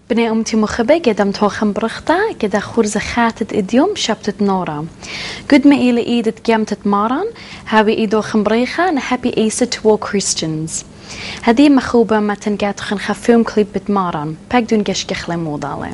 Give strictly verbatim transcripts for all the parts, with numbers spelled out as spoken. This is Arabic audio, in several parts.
بني أمتي مخبة قدم توخم برختا كدا خورزة خاتت إديوم شبتت نورا قد ما إلى إيدت قامتت ماران هاوي إيدو خمبريخة نحبي إيسا تو كريستيانز هذه مخوبة ما تنقات خن خفيهم كليب بتماران باقدون قشقخ لموضالي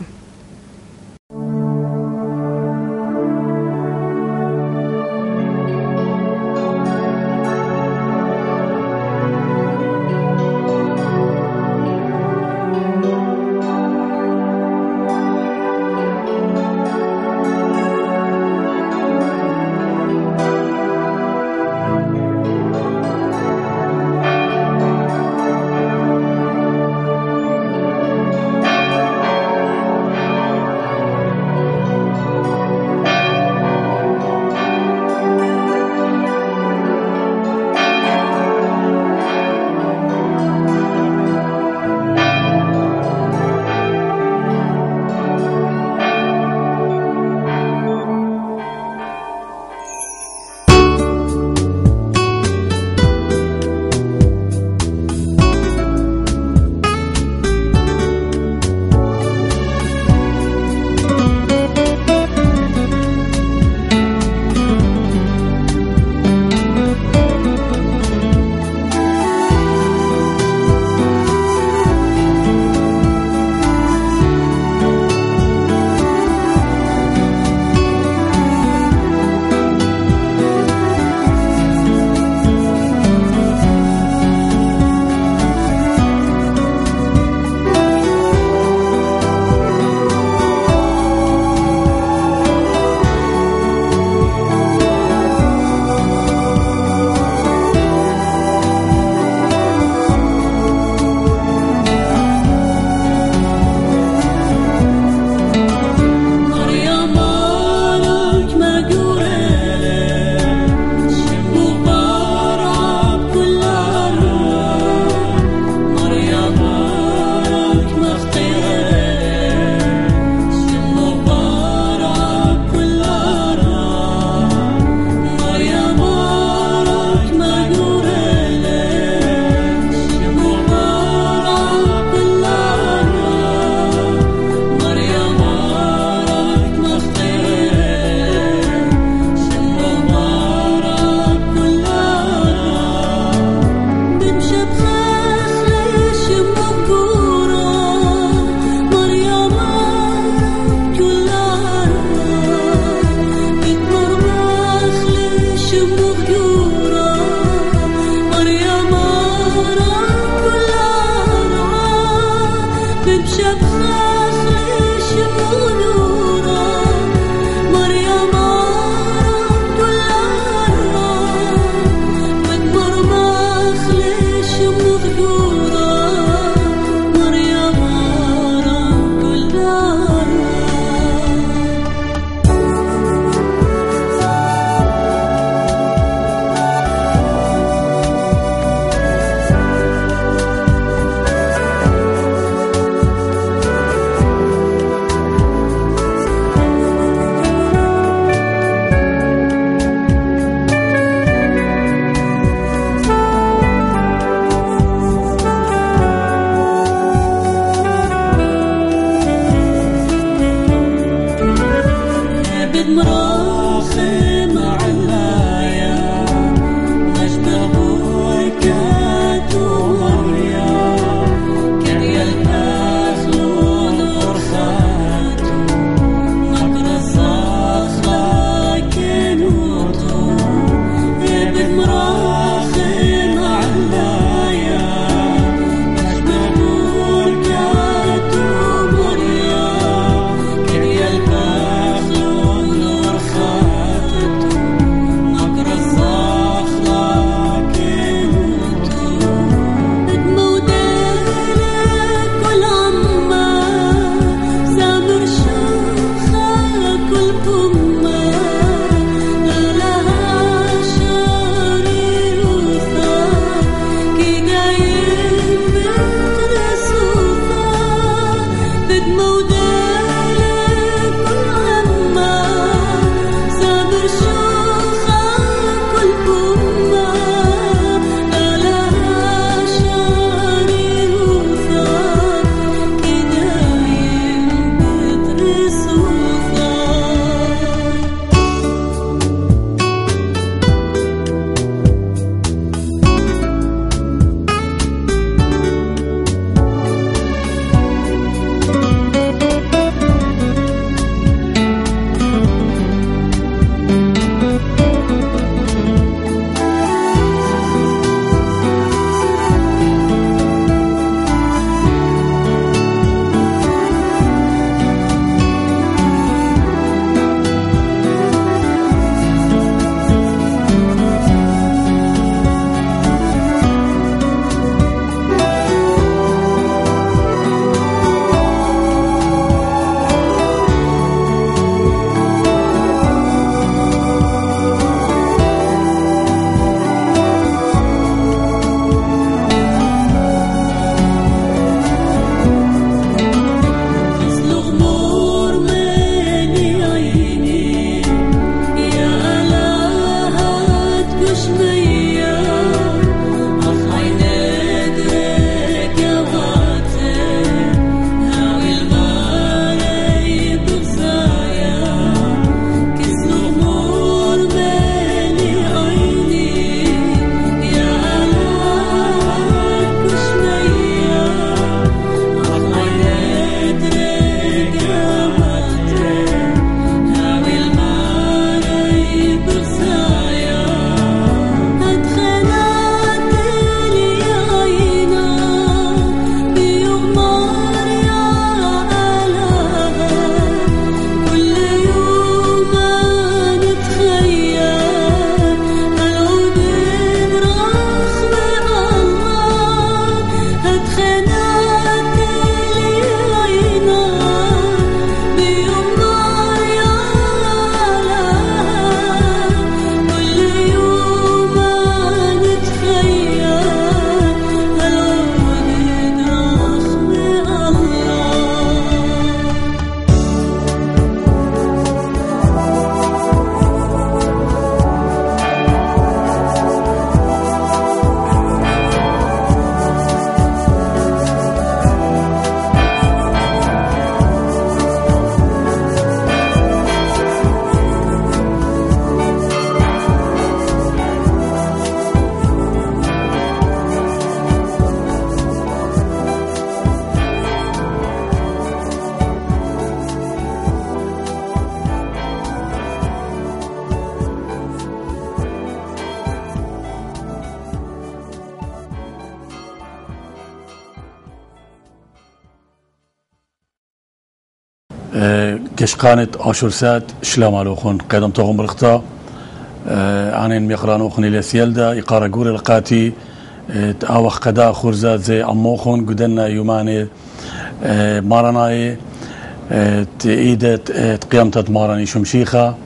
كشقانة آشورسات شلام علوخون قدم تغم رختا عنين ميقرانوخن إلى سيلدا إقارة قوري لقاتي تآوخ قدا خورزات زي أموخن قدنا يوماني ماراناي تإيدة تقيمتت ماراني شمشيخة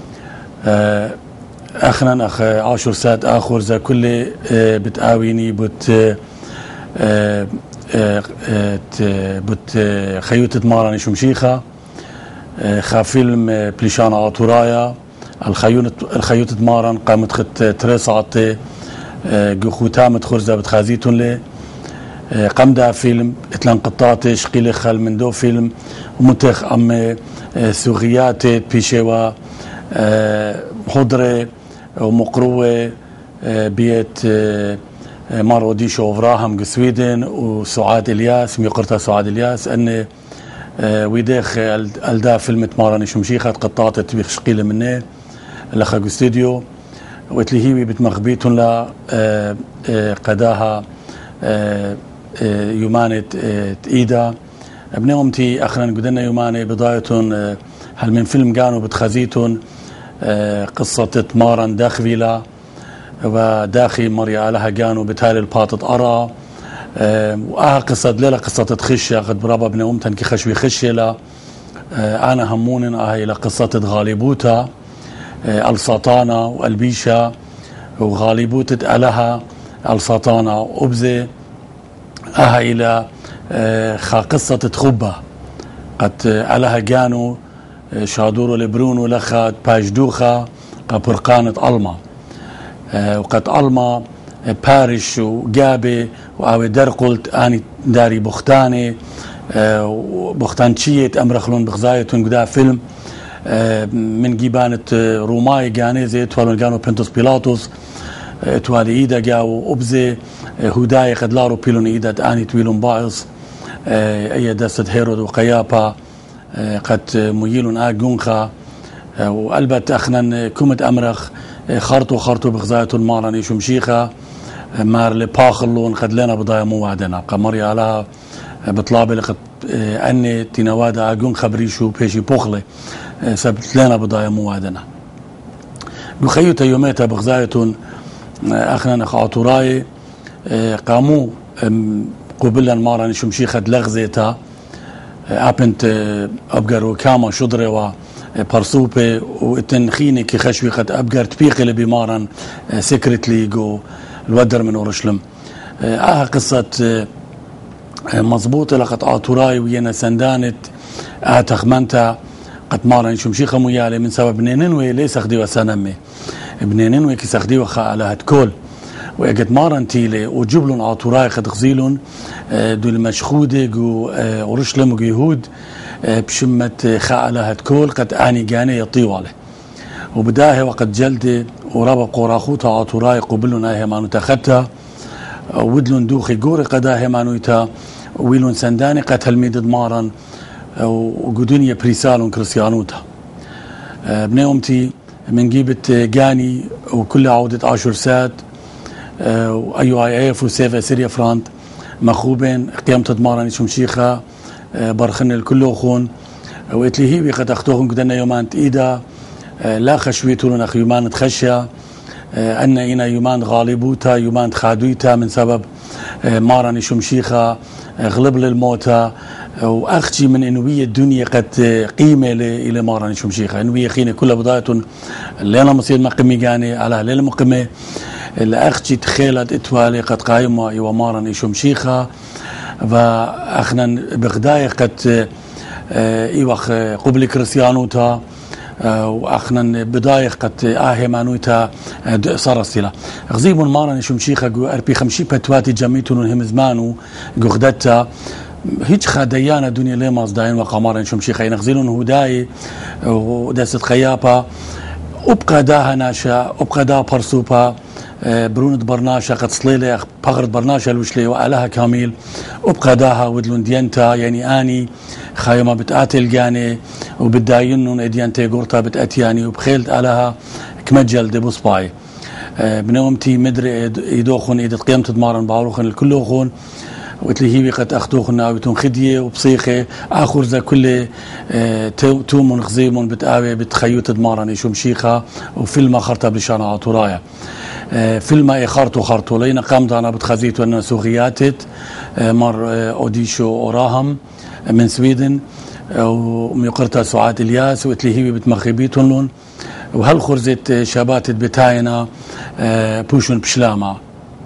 أخنا أخ آشورسات آخر زي كل بتآويني بت بت خيوتة ماراني شمشيخة خافيلم بليشان عطورايا الخيوتة ماران قامت خت ترسعت جوخوتامت خرزة بتخازيتون لي قمدا فيلم اتلان قطاتي شقيل خال من دو فيلم ومتخ أم سوغيات بيشوا حضرة ومقروة بيت مار اوديشو وفراهم قسويدن وسعاد الياس ميقرتا سعاد الياس ان ويدخ الدا فيلم ماراني شمشيخة قطعت بشقيلة منه لخا استوديو وتلهيوي بتمخبيتون لا قداها يومانة ايدا ابنهم تي اخرا قدنا يومانة بضايتون هل من فيلم كانوا بتخزيتون قصة ماران داخفيلا وداخي مريا لها كانوا بتالي الباطط أرى وآها قصة ليلة قصة تخشى قد برابا ابن أمتن كي خشوي خشي لا أنا همون آها إلى قصة غالبوتا الساطانة والبيشة وغالبوتة ألها الساطانة وأبزي آها إلى خا قصة تخبة قد ألها كانوا شادورو لبرونو لخا باجدوخا قبرقانة ألما وقد ألما بارش وجابي وأوي در قلت أني داري بختاني بختانشية أمرخلون بغزايتون قدا فيلم من جيبانة روماي جاني زي توالون جانو بنتوس بيلاطوس توالي إيدا جاو أبزي هداي قد لارو بيلون إيدا أني تويلون باعص أي دست هيرود وقيابا قد ميلون آجونخا وقلبت أخنا كومت أمرخ خرطو خرطو بغزايتون ماراني شمشيخة مار لباخلون قد لنا بضايا موعدنا قمري على بطلابي لقد أني تنوادا أجون خبريشو بيشي بوخلي سبت لنا بضايا موعدنا بخيوتا يوميتا بغزايتون أخنا نخاطوراي قاموا قبلا ماراني شمشيخة لغزيتا أبنت أبقر وكاما شدري و برسوبة وتنخيني كي خشوي قد أبقر تبيقي لبمارن سكرتلي جو الودر من أورشلم آها قصة مضبوطة لقد آتوراي وينا سندانت آها تخمنتا قد مارن شمشيخة ميالي من سبب نينوي ليس أخدي وسنمي بنينوي كي سخدي وخا على هتكول وقد مارن تيلي وجبلون آتوراي قد غزيلون دول مشخودة جو أورشلم وجو يهود بشمة خاء كول قد آني جاني يطيو عليه وبداه وقد جلد ورابا قراخوتا عطوراي قبلون آيه مانو تخدتا ودلون دوخي قوري قد آيه مانو يتا ويلون سنداني قد هلميد دمارا وقدونية بريسالون كريسيانوتا ابني أمتي من جيبت جاني وكل عودة آشورسات وأيو آي اف وسيفا سيريا فرانت مخوبين قيامة دمارا شمشيخة برخن الكل أخون وإتلي هي قد أخذوهم قدنا يومان إيدا لا خشويتون أخ يومان تخشى أن إنا يومان غالبوتا يومان خادويتا من سبب ماراني شمشيخة غلب للموتى وأختي من إنوية الدنيا قد قيمة إلى ماراني شمشيخة إنوية خينة كل بضاية لنا مصير مقمي جاني على ليلة مقمة الأختي تخيلت إتوالي قد قايمة إيوا ماراني شمشيخة وأخنا بغداية قد إيوخ قبل كريستيانوتا وأخنا بداية قد آهي مانوتا صارستلا غزيبون ماراني شمشيخة جو أربي خمشي بتواتي جميتون هم زمانو غدتا هيج خديانة دنيا ليه مصداين وقمارن شمشيخة ينغزيلون هداي ودست خيابا أبقى داها ناشا أبقى دا برسوبا برونت برناشا قد صليلة بغرت برناشا الوشلي وعلها كامل أبقى داها ودلون ديانتا يعني آني خايمة بتقاتل جاني وبداينون اديانتي قرطة بتأتياني وبخيلت عليها كمجل دي بصباي بنومتي مدري يدوخون إذا قيمت دمارن باروخن الكل أخون وتلي هي قد أخدوخنا وتون خدية وبصيخة آخر ذا كل تومن خزيمون بتقاوي بتخيوت دمارن شو مشيخة وفيلم خرطة بلشان عطورايا فيلم اي خرطو خرطو لينا قامت أنا بتخزيت وانا سوغياتت مر أوديشو أوراهم من سويدن وميقرتها سعاد الياس وتلي هي بتمخبيتون لون وهالخرزة شابات بتاينا بوشون بشلامة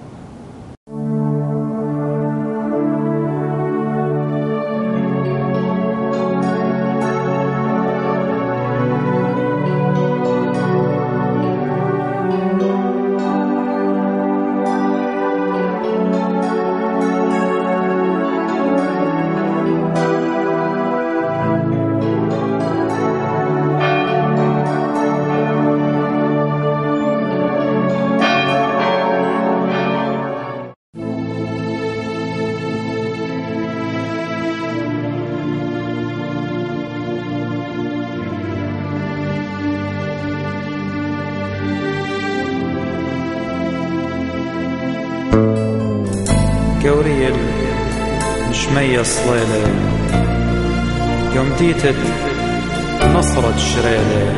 قوري المشمية صليلة يوم ديتت نصرت شريلة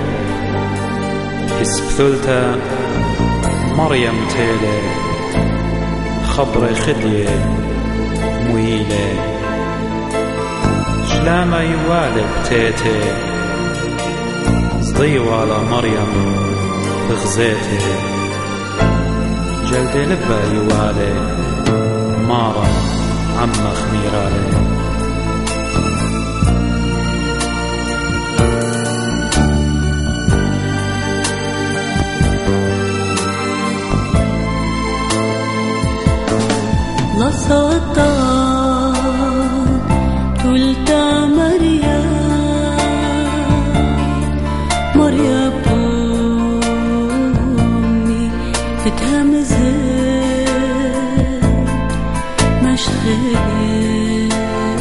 اسبثلتا مريم تيلة خبر خدية مهيلة شلامة يوالك تيتي صديوالة مريم بغزيتي جلدي لبا يوالك مارا عم خميرالي لصوتا تلتا مريا مريا بومي بتهمزت مشغلة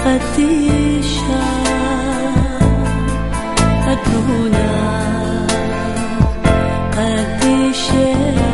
قديشة أدونا قديشة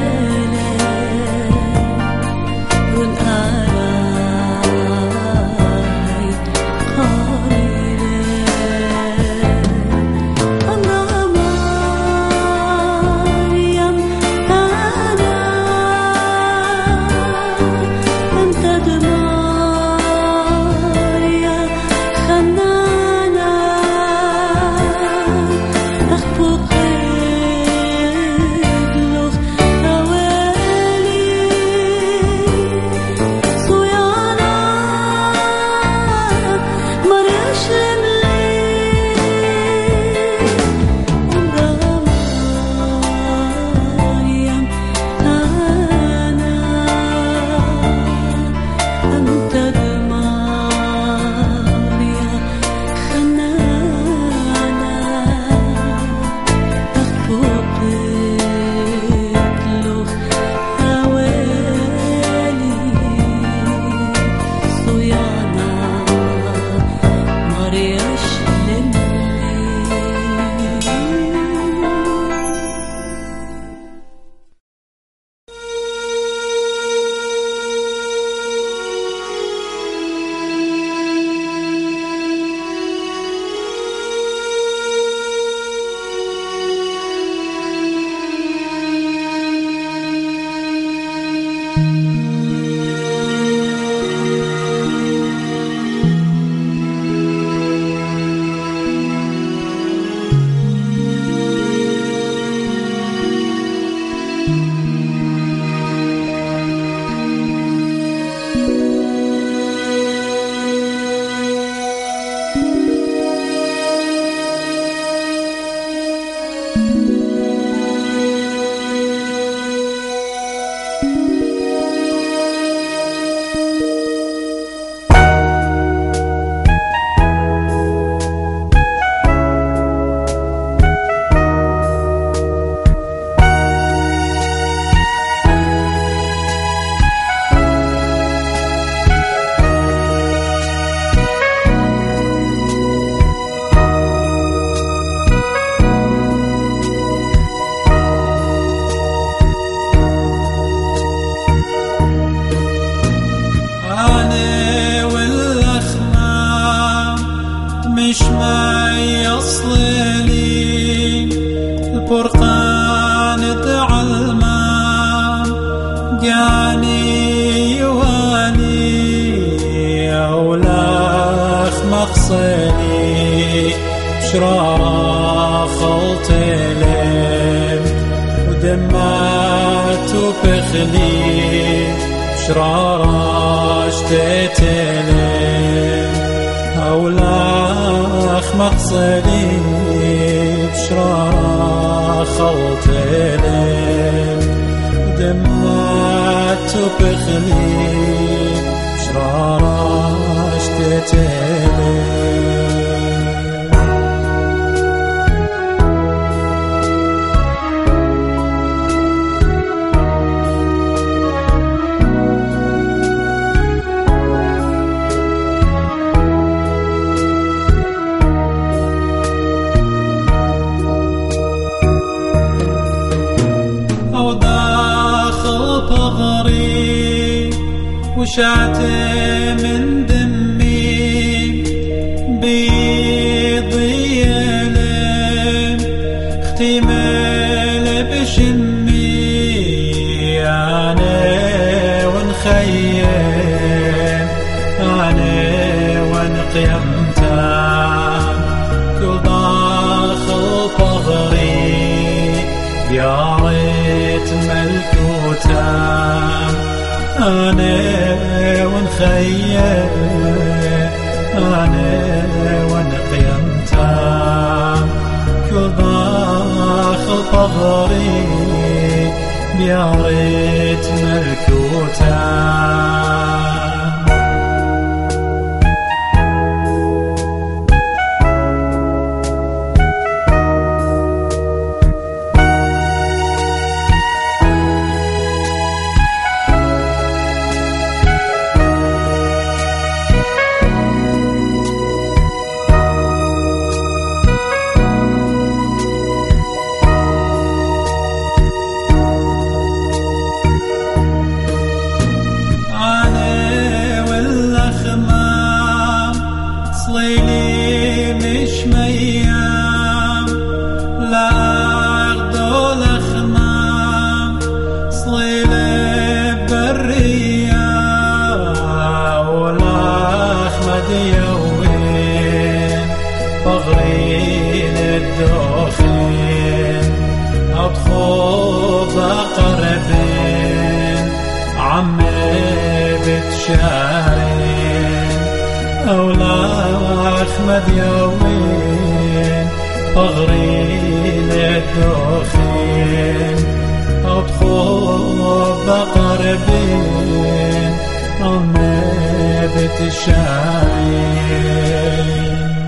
وشعت من دمي بيضي يلم اختمال بشمي أنا ونخيم أنا ونقيمتا كل داخل طغري يا ريت ملكوتا أنا ونخيم أنا ونقيمتا كل داخل طغري يا ريت ملكوتا صليلي مش ميام لا أغدو لخمام صليلي برية ولا أحمد يوين بغرين الدوخين أطخوب أقربين عمي بتشارين أولا أحمد يوين أغرين الدوخين أطخوب أقربين عمي بتشارين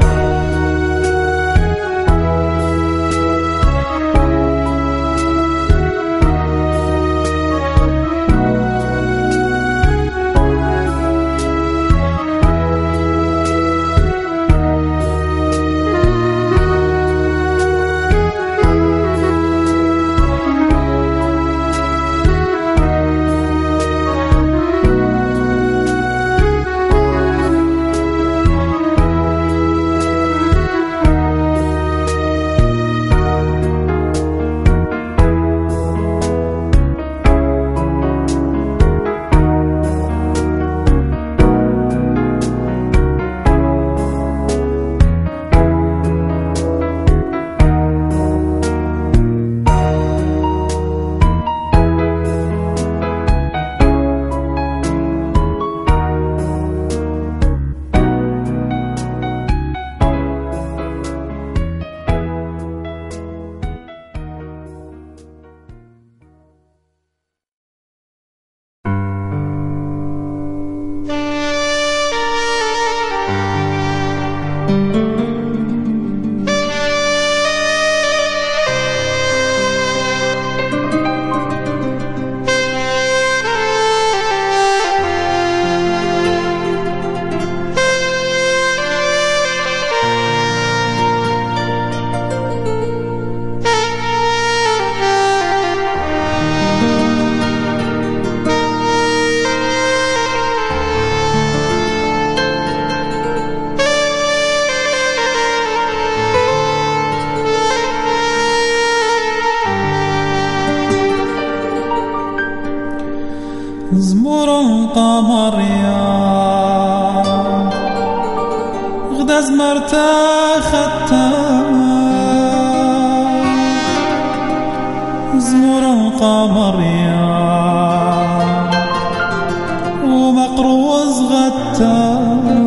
زمور القمر يا غدا زمرتا خدتا زمور القمر يا ومقروز غتا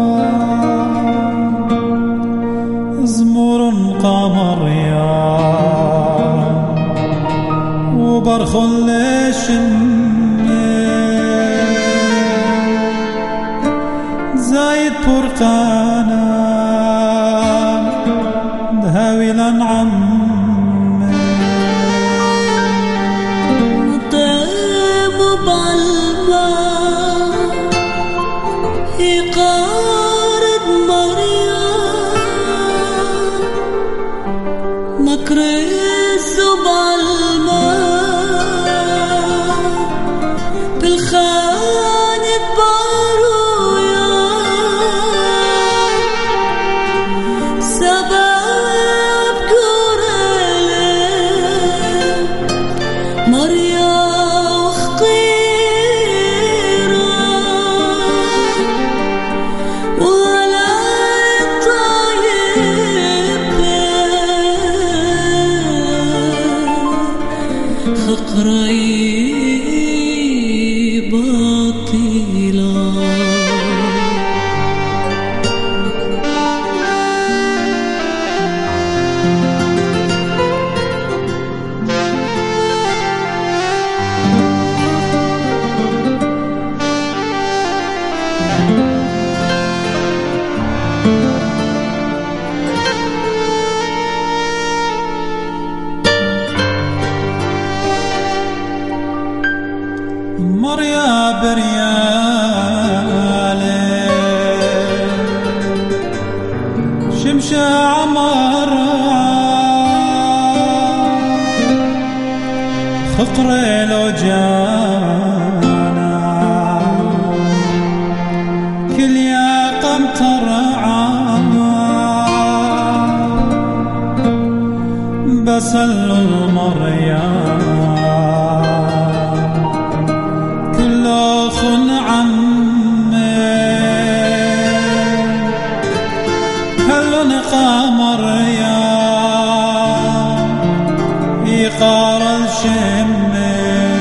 زمور القمر يا وبرخل شن زايد برقانا دهاوي الأنعم طيب بالماء يقارد مريم مكرس بالماء بالخانة بارويا سبب كوريلي مريا وخقيرة ولا طيب خقري باطلة مريا بريالي شمشة عمر خطري لو جانا كل يا قمطر عام صلوا المريم كل أخ عمي هل نقى مريم يقار الشمي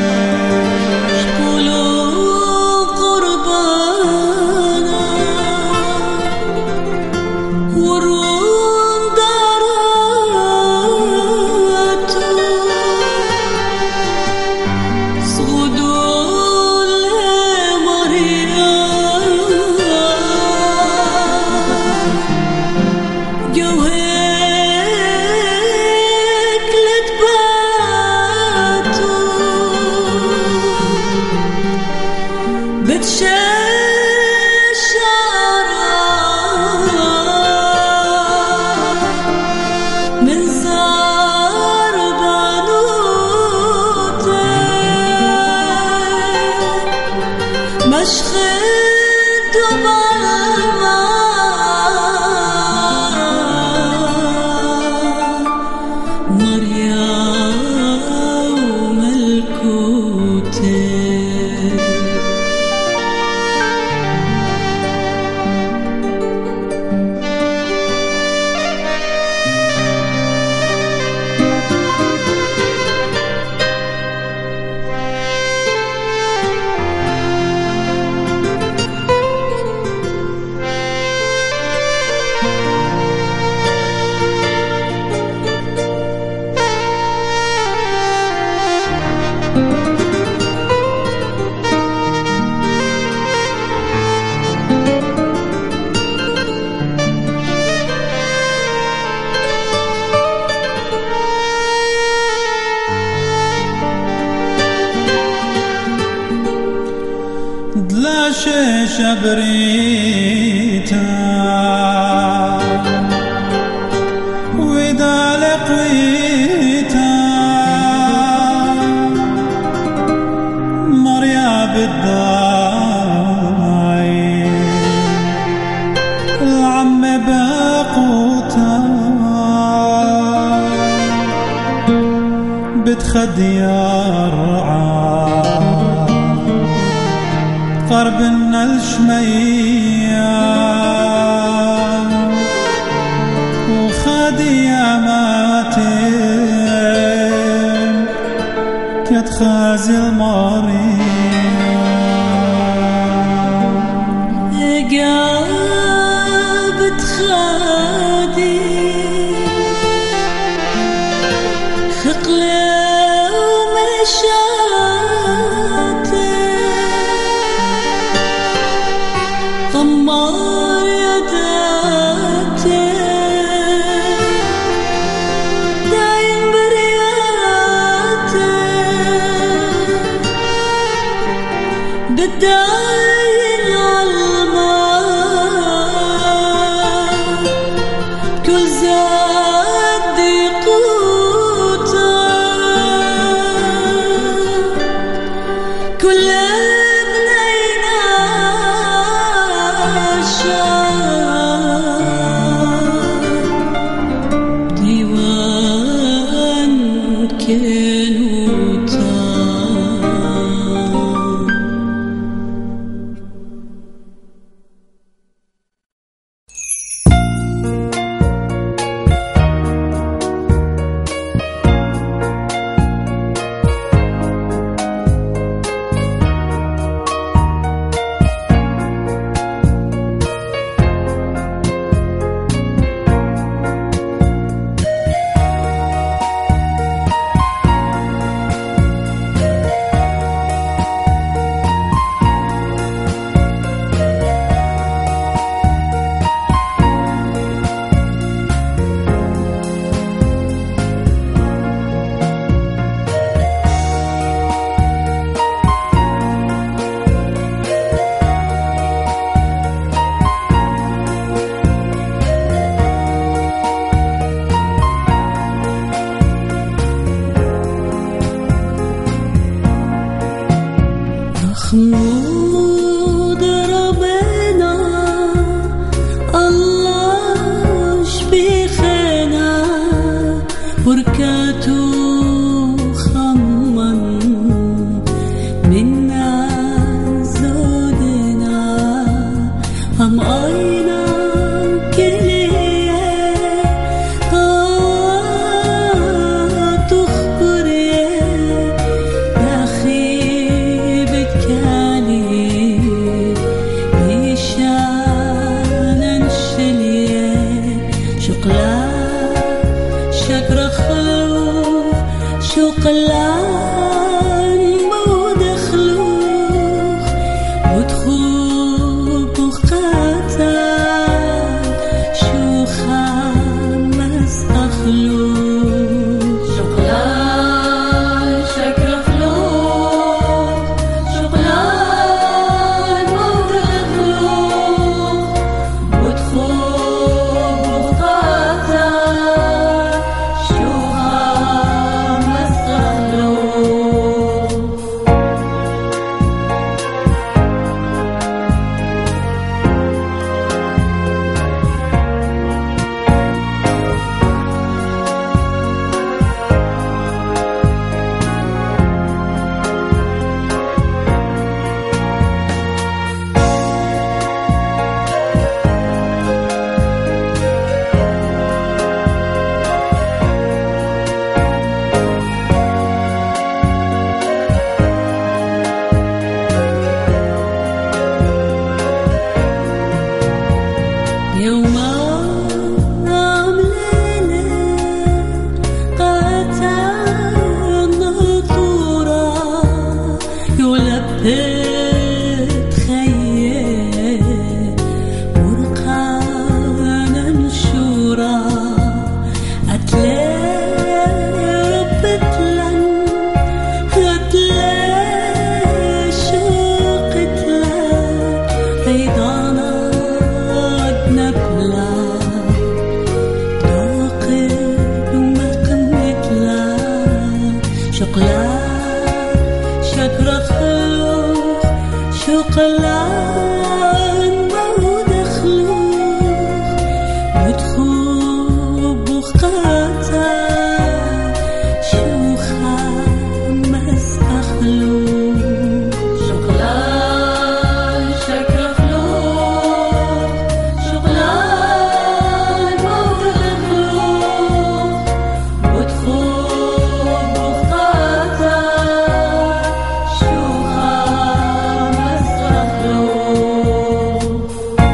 شكلوا قربانا ورون داراتو صغدوا لمريم جوهك لتباتو بتششرا من زار بانوتي مشخد وبالما مريم ملكوتي دلاشش بريتا وإذا لقيتا مريا بالداعي العم باقوتا بتخديار قربنا الشمية وخدياماتين كتخازي المريم جابت خادي خقلة ومشاتي طمار يداتي دايم برياتي شغلان مود خلوخ وتخوب وقاتل شو خمس أخلوخ شغلان شكل خلوخ شغلان مود خلوخ وتخوب وقاتل شو خمس أخلوخ يوم عملنا قاتلنا طورا يولبت خيال ورقانا نشورا أتلاب بتلن أتلا شقت لك بيضانا نبلا راقد وما قمت لا شقلا شكر خلوخ شقلان مود خلوخ وتخوب وقاتل شو خمس أخلوخ شقلان شكر خلوخ شغلان مود خلوخ وتخوب وقاتل شو خمس أخلوخ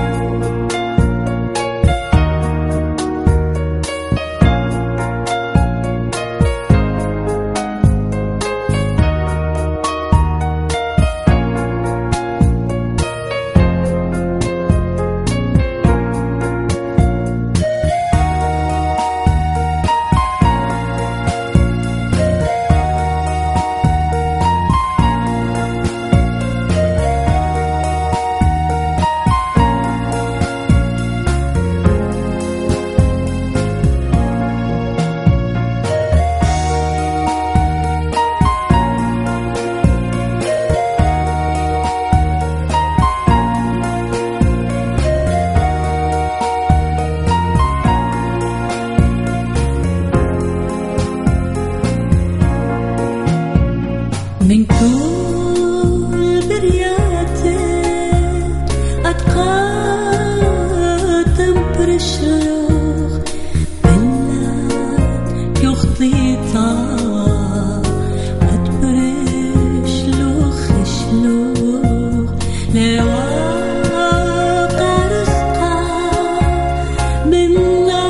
من كل برياتي أتقدم برشلوخ بلاد يخطيطا أتبرشلوخ شلوخ لواقع رزقا منا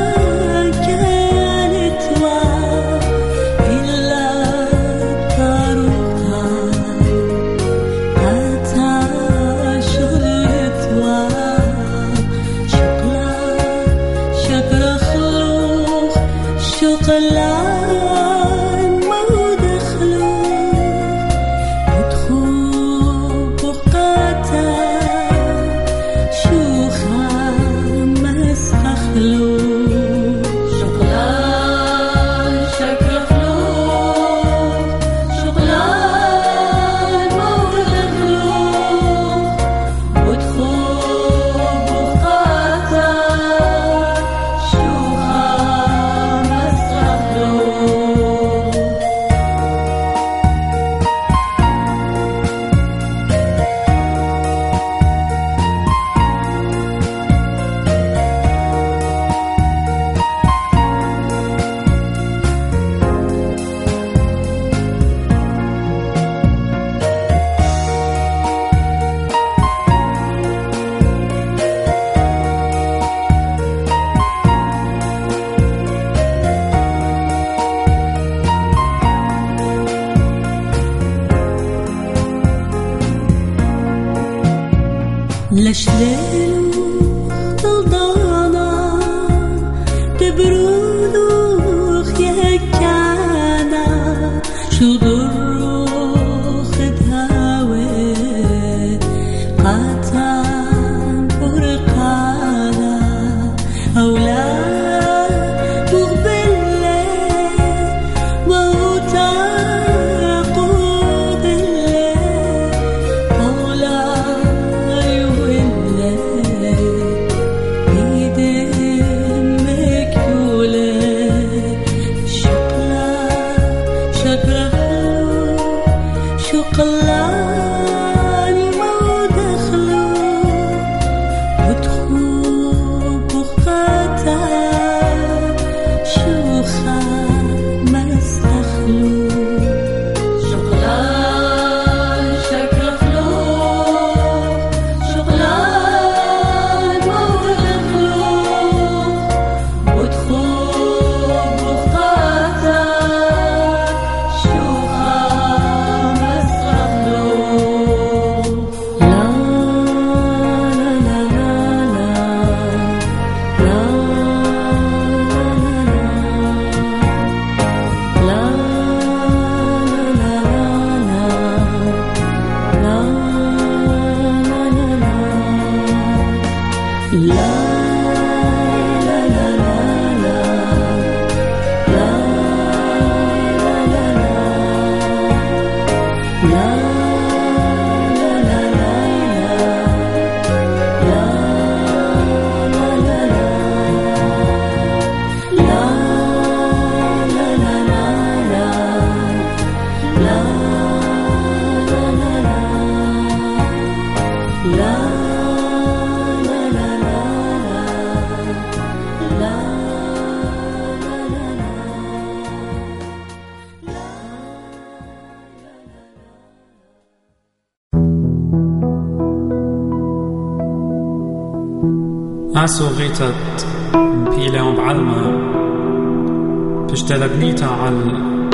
كانت واق إلا طاروقها أتا شغلت واق شقلا شكر خلوخ شقلان مود خلوخ وتخوب وقاتل شو خمس أخلوخ شقلان شكر خلوخ شقلان مود خلوخ وتخوب وقاتل شو خمس أخلوخ نشللو ضلضانا تبرودوخ يهكانا شو ضروخ دهاوي قاتان فرقانا أولاد مغبلة موتا قوبلة مولا يولي بيدم مكيولة شقلا شقرا شقلاني مودخلو وتخوب بخاتا شوخا ما استخلو شقلان شقرا شقلان مودخلو وتخوب بخاتا شوخا ما استخلو لا لا لا لا لا أسو غيتت بيلهم بعلمة بشتلبنيتا على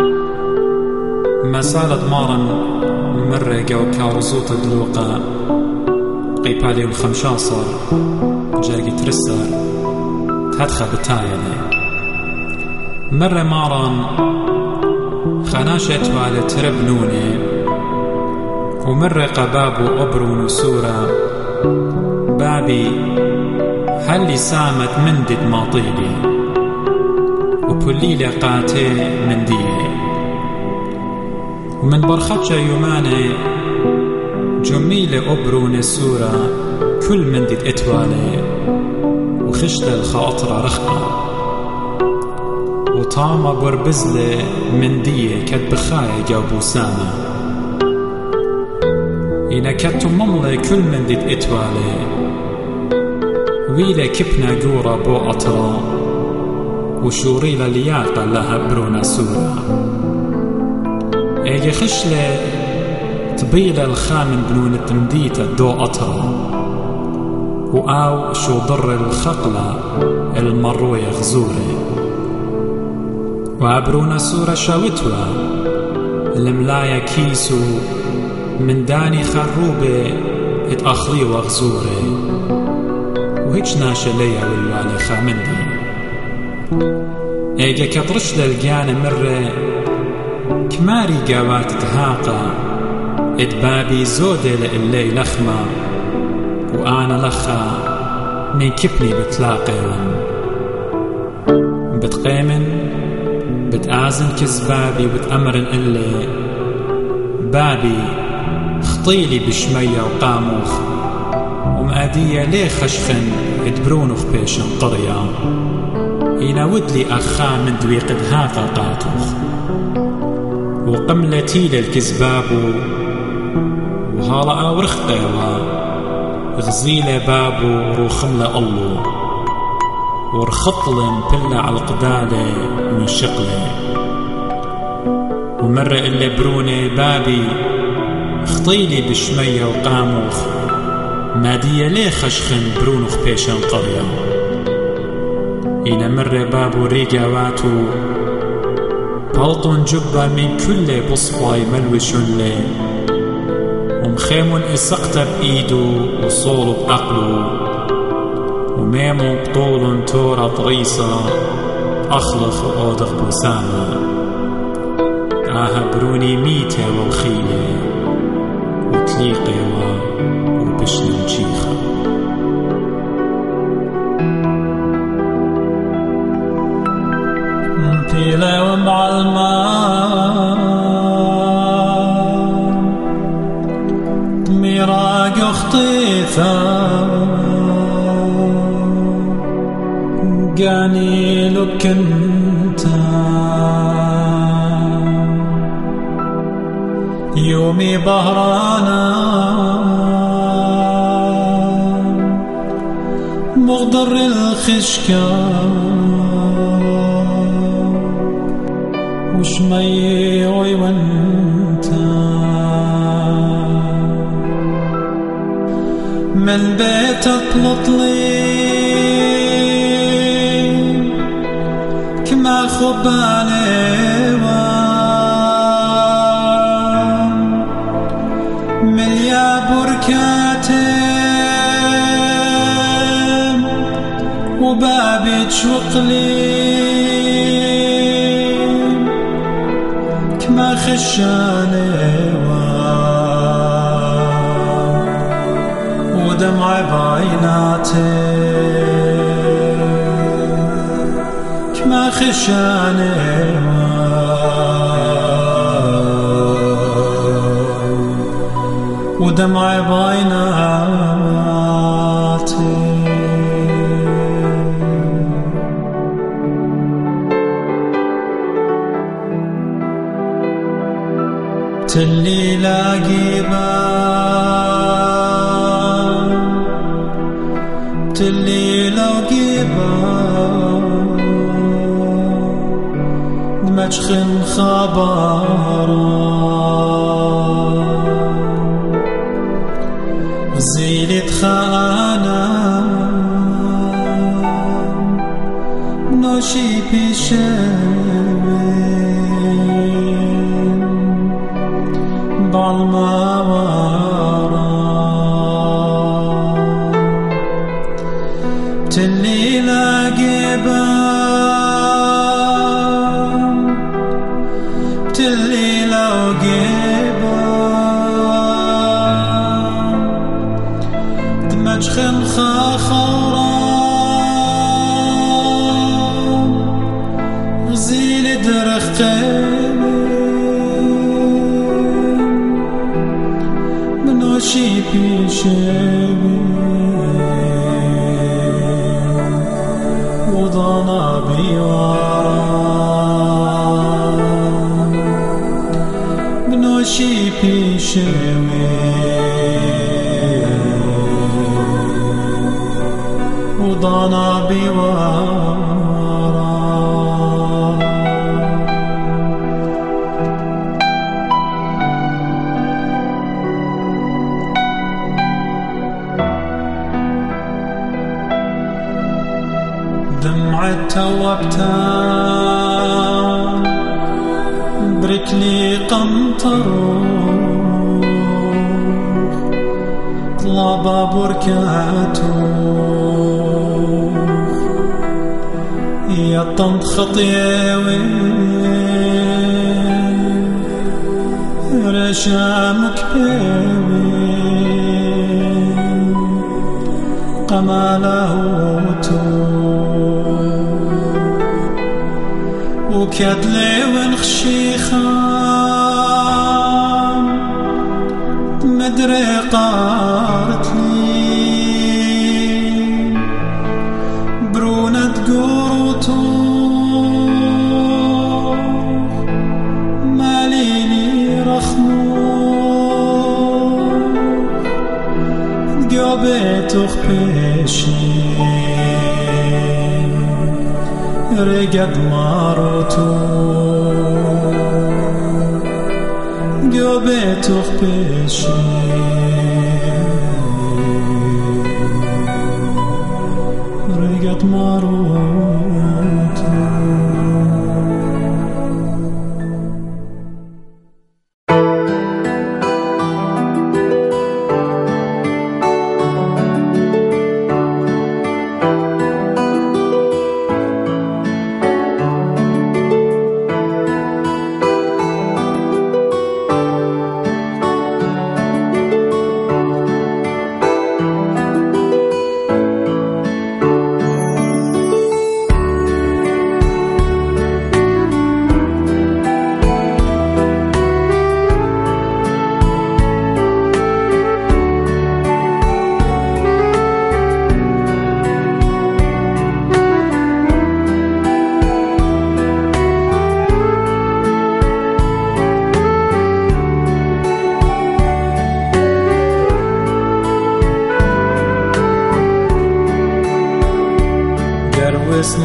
مسالة مارن مرة جو كارزوت دلوقا قيبالي الخمشاصر جاقي ترسر تدخل بتايلي مرة مارن خناشت والي تربنوني ومرة قباب وأبرون وسورة بابي هل سامت مندد ماطيلي وبليلة قاتي منديلي ومن برخطشة يوماني جميلة أبرون السورة كل مندد اتوالي وخشت الخاطرة رخبة وطامة بربزلة مندية كد بخاية جابو سامة إنا كدتم مملة كل مندد اتوالي ويلا كبنا جورا بو أطرا وشوريلا لياقة لها برونا سورة ايجي خشلة طبيلة الخامن بنون التمديتة دو أطرا وآو شو ضر الخقلة المروية غزوري وعبرونا سورة شاوتوا الملايا كيسو من داني خروبة اتأخلي وغزوري وهيج ناشا ليا والوالي خامندي ايجا كطرش للقيانة مرة كماري قاوات تهاقا ادبابي زودة لإلي لخمة وأنا لخا من كبني بتلاقيهم بتقيمن بتآزن كزبابي وبتأمرن إلي بابي خطيلي بشمية وقاموخ ومأدية ليه خشخن ادبرونوخ بيشن قرية يناود لي أخا من دوي قد هاقا قاتوخ وقملتي للكزبابو وهالا أورخ قيوا غزيلة بابو روخملة الله ورخطلن بلا على القدالة من شقلة ومرة اللي بروني بابي خطيلي بشمية وقاموخ مادية ليه خشخن برونوخ بيشن قرية إنا مرة بابو ريقاواتو بلطن جبة من كل بصباي ملوشن لي ومخيمون إسقت بإيدو وصولو بأقلو وميمو بطول تورا طريصة أخلخ وأودغ بوسامة آها بروني ميتة والخيلة وتليقي وبشن وجيخة مبيلة ومعلمة ميراق اخطيثة قاني لك انت يومي بهرانا مغدر الخشكة وشمي وانت من بيت اطلطلي كما خبالي مليا بركاتم وبابي تشوقلي كما خشاني ودمع بعيناتي كما خشاني ودمع بعيناتي تلي لاقيبا تلي لو قيبا دمجخن خبارا زيلت خانا نوشي بيشين بالموارا تلي لاقيبا تلي لو قيبا دمجخن خاخورا غزيل درختين منوشي بيشيبي وضانا بيوارا منوشي بيشيبي وضانا بيوارا دمعة توبتان بركلي قمطروخ طلابا بركاتوخ يا طنط خطيوي رشامك بيوي قماله وكادلي ونخشيخان مدري قارتلي برونة قروتو ماليني رخمو قابيتو خبيشي رقد ماروتو قابيتو خبيشي رقد ماروتو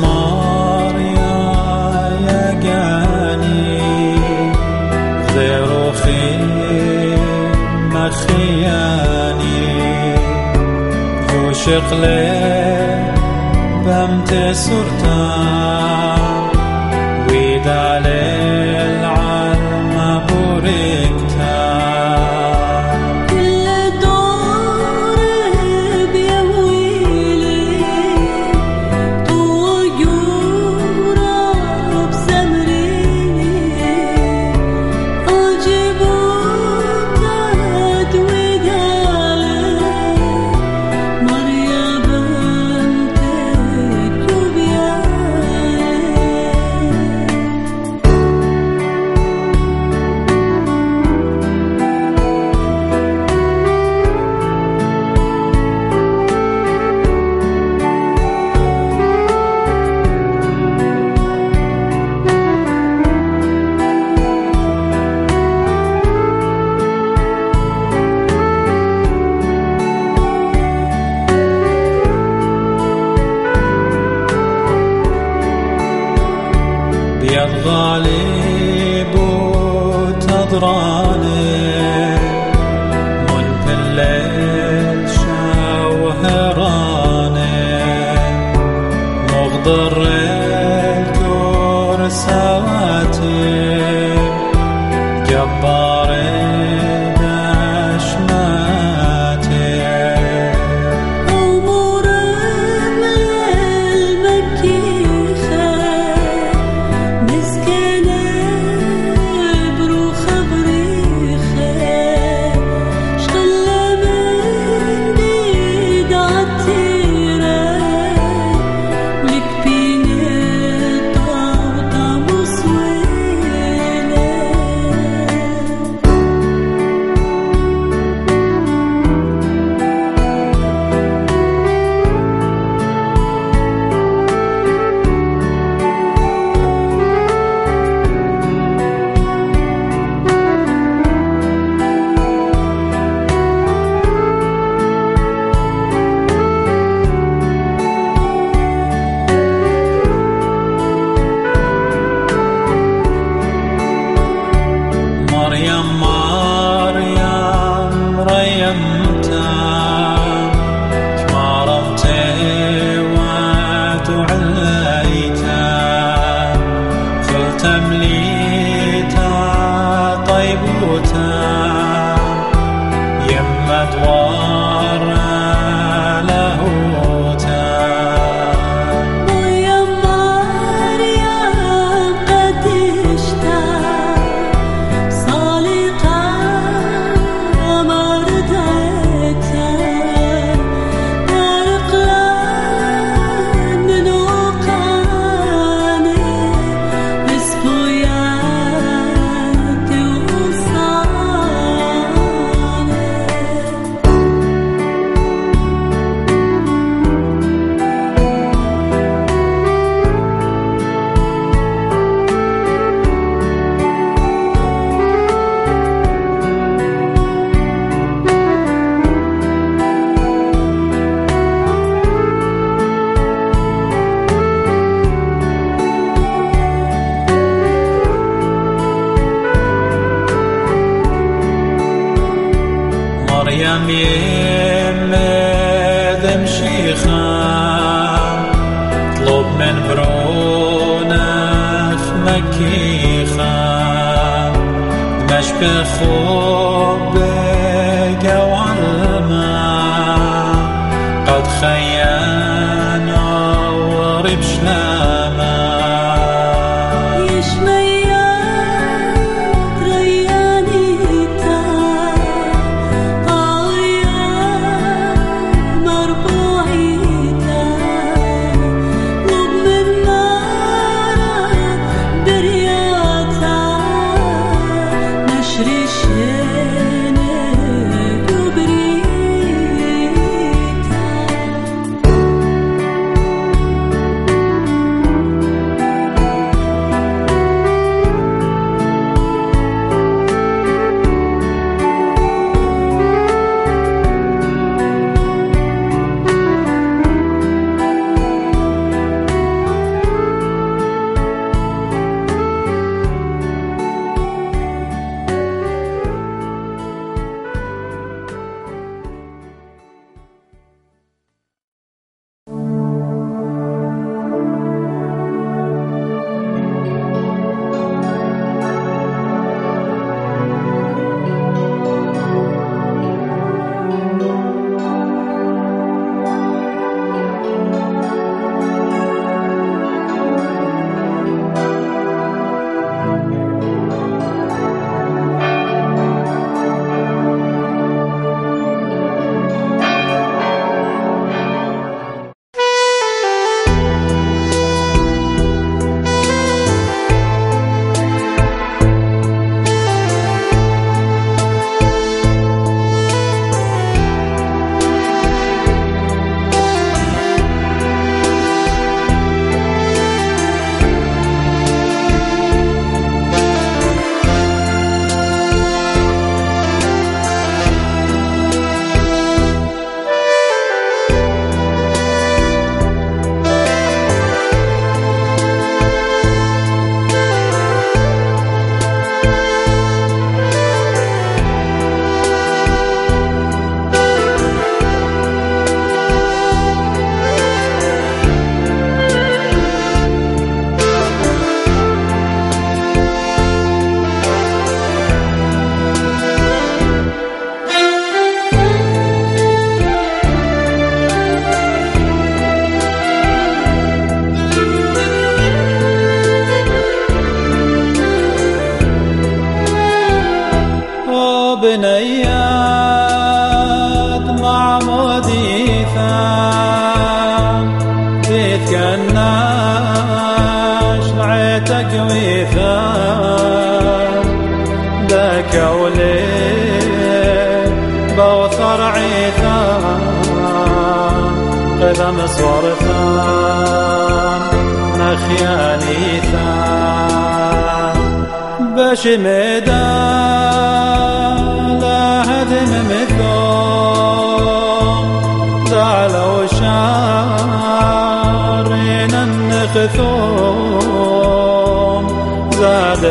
ماريا يا جاني ذروخي مخياني يوشق لي بمت سرطان ويدالي العلم بوركتا كل دور بيويلي طوجورا بسمريني أجيبوتات ويدالي مريم بنت يا الغالب تضراني من في الليل شاوهراني مغضر الكرسواتي جبار نشماتي أمور المكيخة مسكنة بروخ بريخة شغل من ديد عالتيرة لك بيني طاقة مصويلة مريم مريم ريمتا شمارمتي وتعليتا خلتم ليتا طيبوتا يما دوار لهوتا ويا مريم قد اشتاق صالقة ما رديتها طارق لن نوقاني بس بوياتي وصاني مريم يمد مشيخة طلب من برونخ مكيخة دمشق خوب وعلماء قد خيانا ورب شلاما يشميات ريانيتا قاوية مربوعيتا لب من نار برياتا نشر الشنك وبريتا بنيات معمودي ثام بيت كناش رعيتك ويثام ذاك ولي بوثر عيثام قدم صورثام نخياني ثام باش ميدان لا هدم مثوم زعلوا شارين النخثوم زاد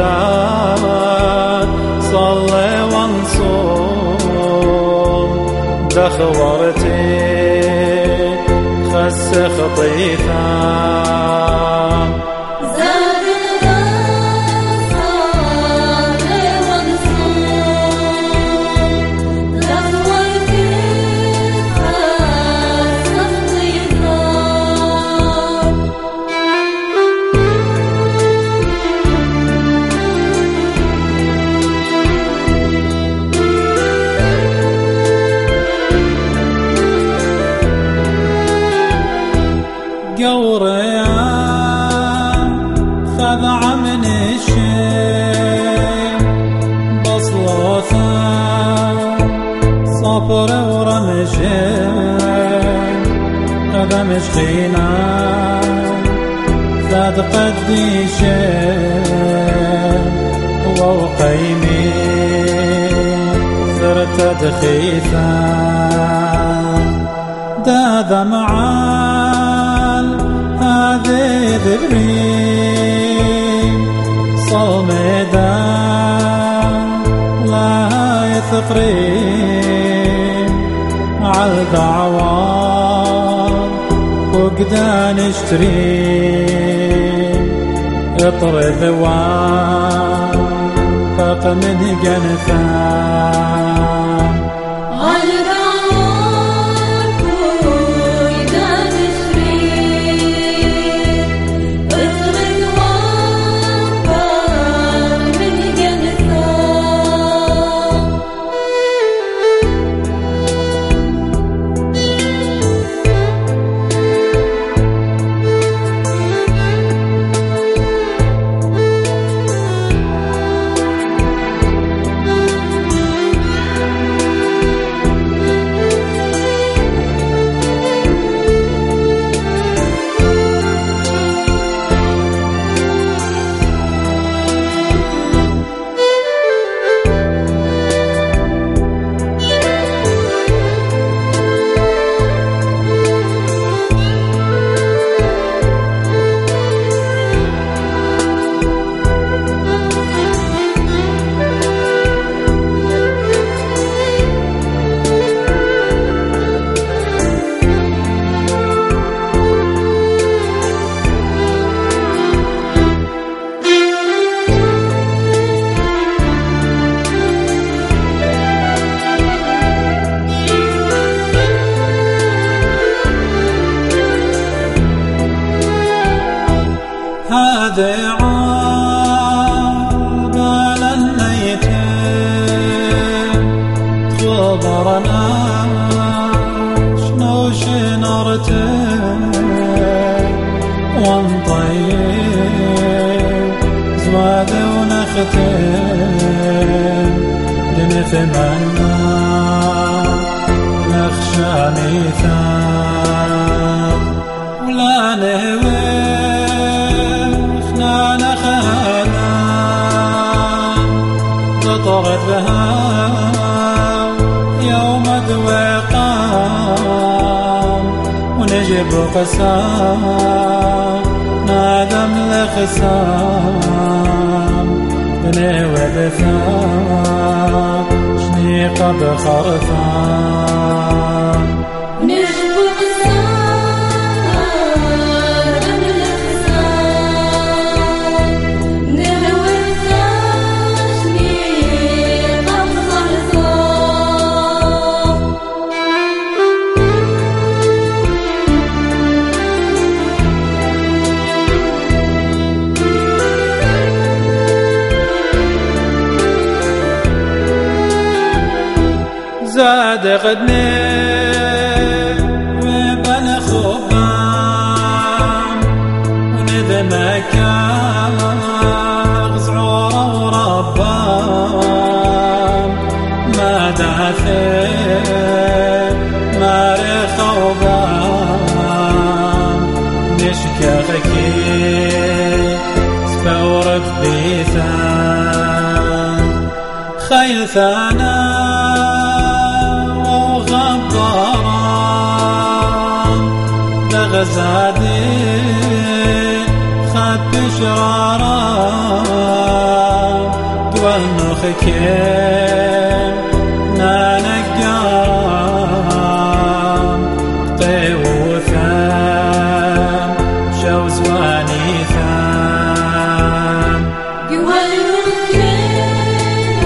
قدام صلي وانصوم دخورتي خس خطيثام قوريان خذع من الشيء بصلوثان صبر ورمشين قدم شخينان ذات قديشين ووقيمين ثرت دخيثان داذا معان هذه ذبرين صومدان لا يثقرين عالدعوان وقدان اشترين اطرد وان فق من جنفان هذا عقل النيتين تخبرنا شنو شنرتين وانطيب زواد ونختين لنتمنى نخشى ميثاق ولا نهوي طغت بها يوم دوقام ونجب قسام نادم لخسام بني وبثام شني قد خرثام نجب صادقني وبلا خبام وندمك غزعورة وربام ما دافع مارخ وبام نشكاكي سبورك بيثان خيل ثانا غزادي خد بشرارا دول نخكين نانقارا طيوثان شوزواني ثان دول نخكين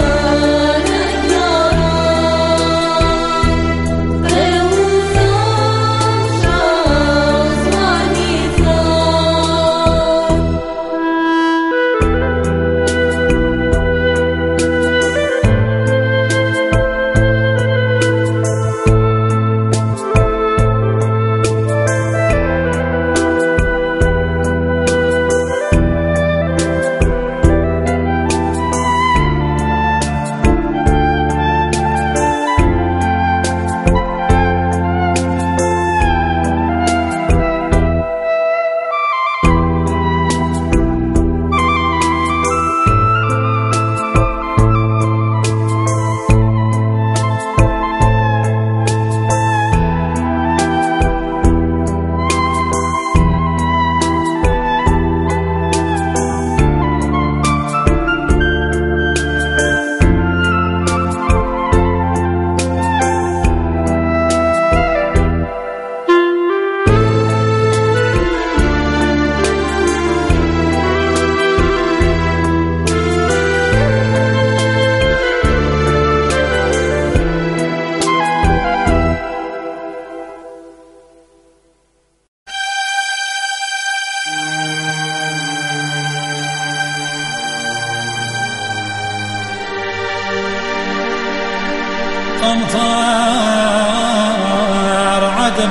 أمطار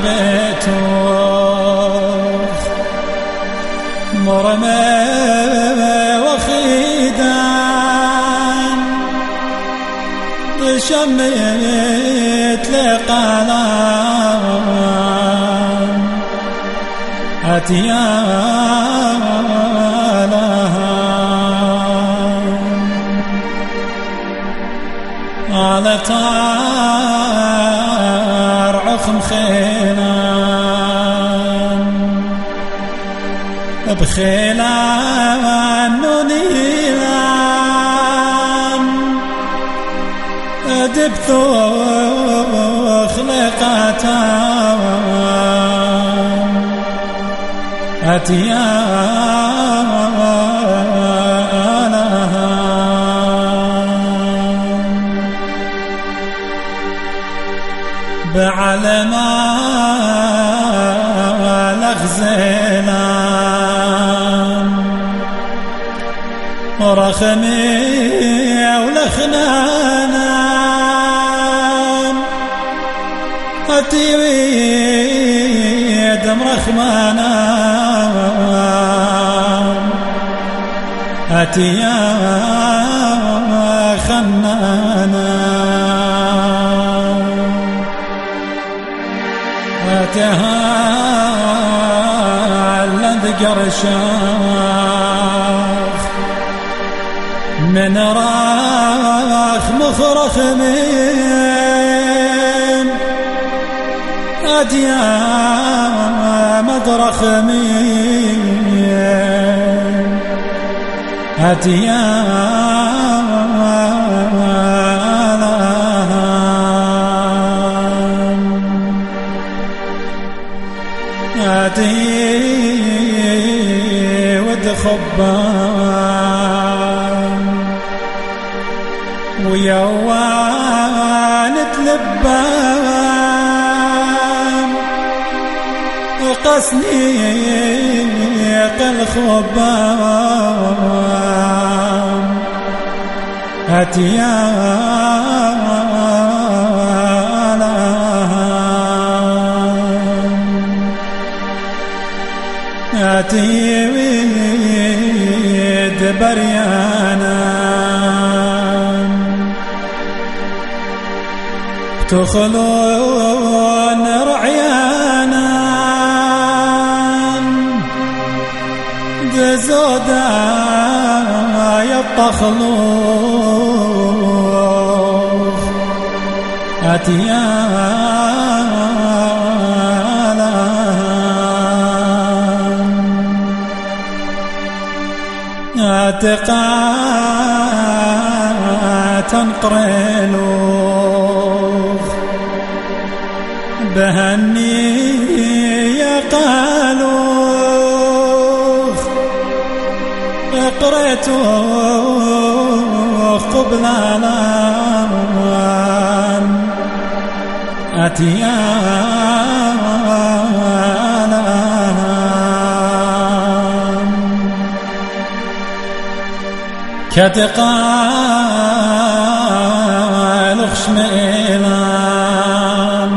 عذبتوخ مرمى وخيدان شميت لقلام أتيالها على طار عخم خيلان بخيلان نونيلان دبثوخ لقاتان أتيالها بعلما لغزلان ورخمي ولخنانان أتيويد مرخمانان أتيا خنانان أتهالد قرشاخ من راخ مخرخ من أديا مدرخ من أديا أدي ود خبان ويوان تلبان وقسني قل خبان أتيا تيويد بريانا تخلون رعيانا دزودا يطخلوخ أتيالا أتقا تنقرلوخ بهني يقالوخ قريتوخ قبل الان أتيالا كتقال خشميلان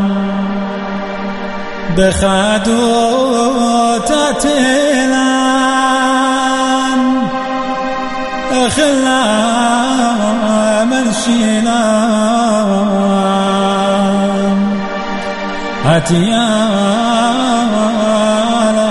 بخادو تاتيلان خلا منشيلان أتيالا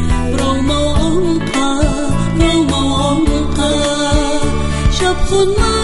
خذ